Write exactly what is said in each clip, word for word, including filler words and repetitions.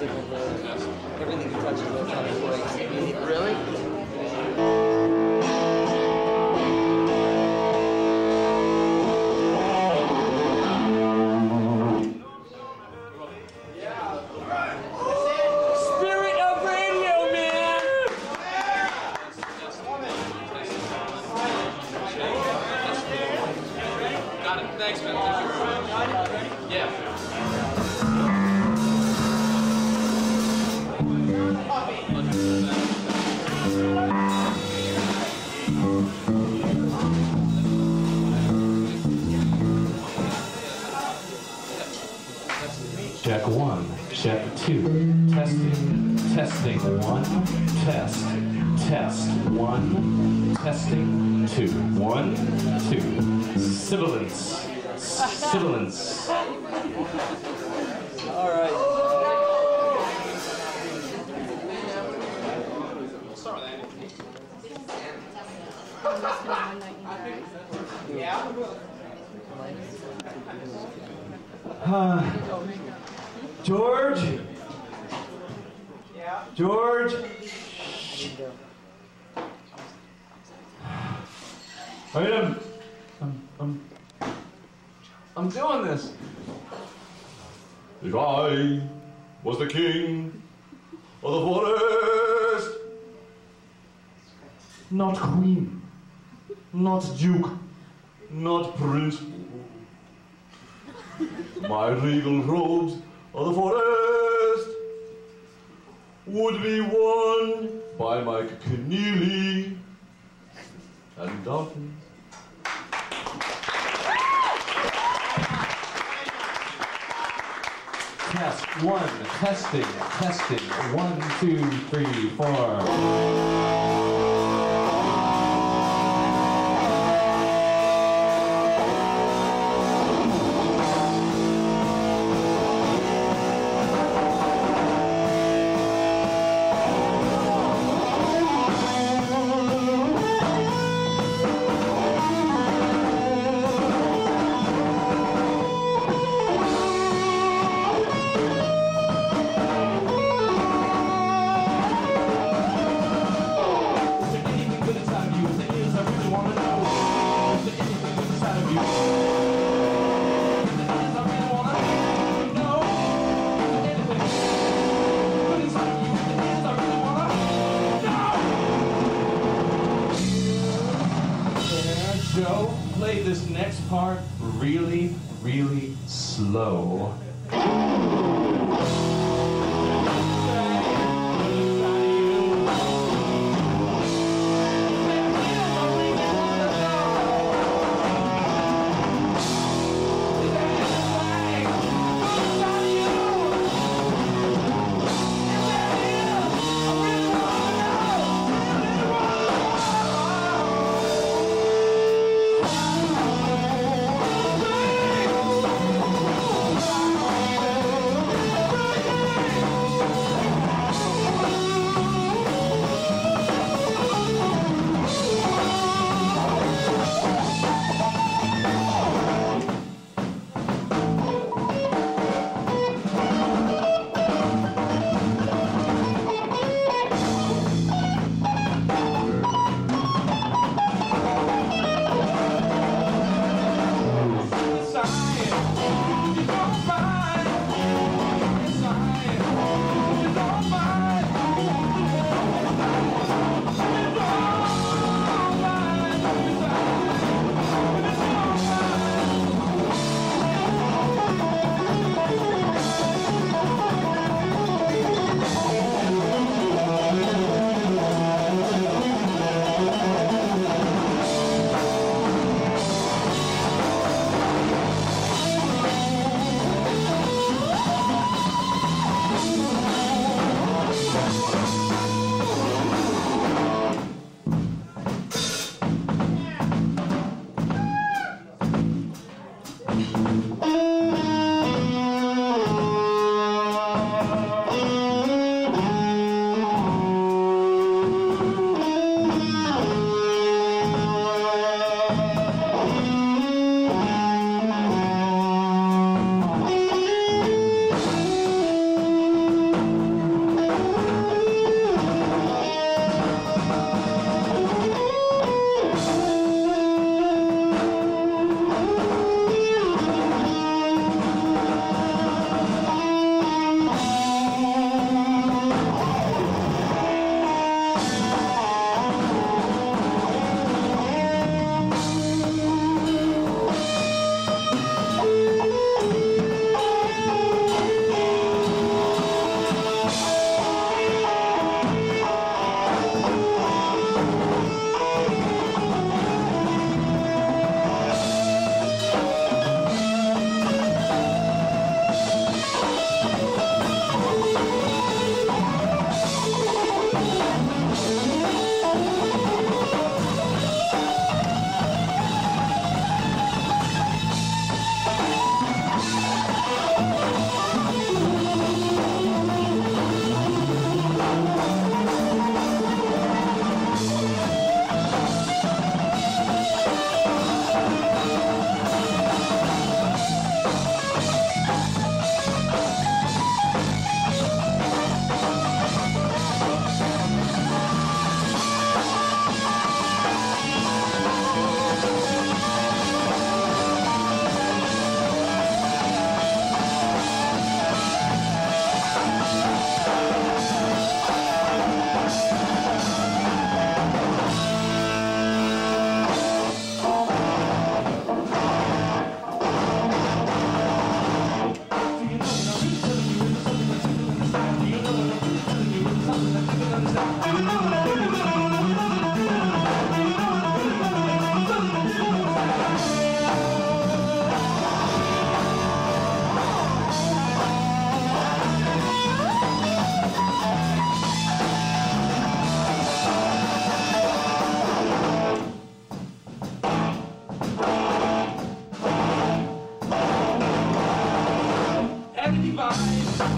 signal there. Everything he touches electronic breaks immediately. Really? Spirit of radio, man! Got it. Thanks, man. Yeah. Check one, check two, testing, testing one, test, test one, testing two, one, two, sibilance, sibilance. All right. Uh, George? Yeah? George? Wait, I'm, I'm, I'm, I'm doing this. If I was the king of the forest, Not queen, not duke, not prince, my regal robes of the forest would be worn by my Keneally and Dalton. Test one, testing, testing, one, two, three, four. Joe, play this next part really, really slow. Bye.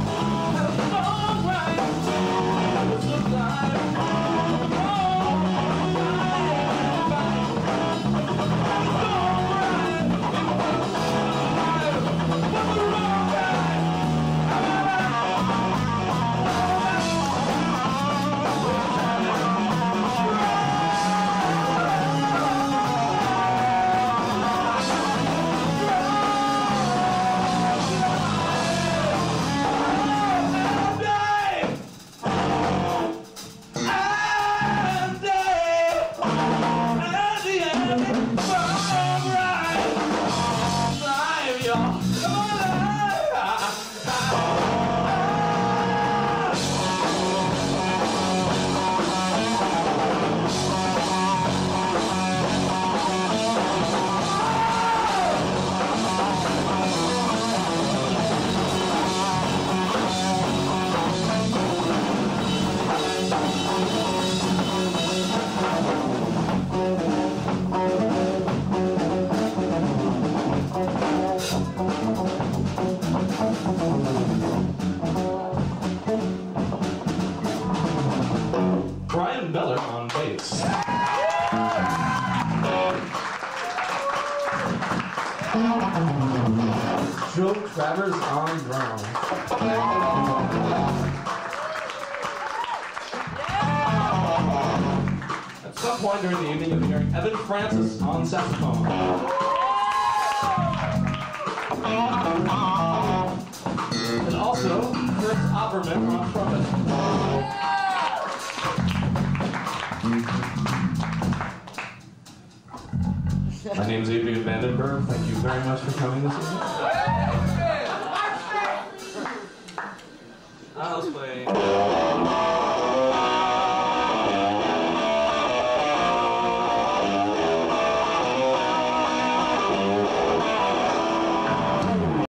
On bass. Joe Travers on drums. At some point during the evening, you'll be hearing Evan Francis on saxophone. And also, Chris Opperman on trumpet. My name is Adrian Vandenberg. Thank you very much for coming this evening. I was playing.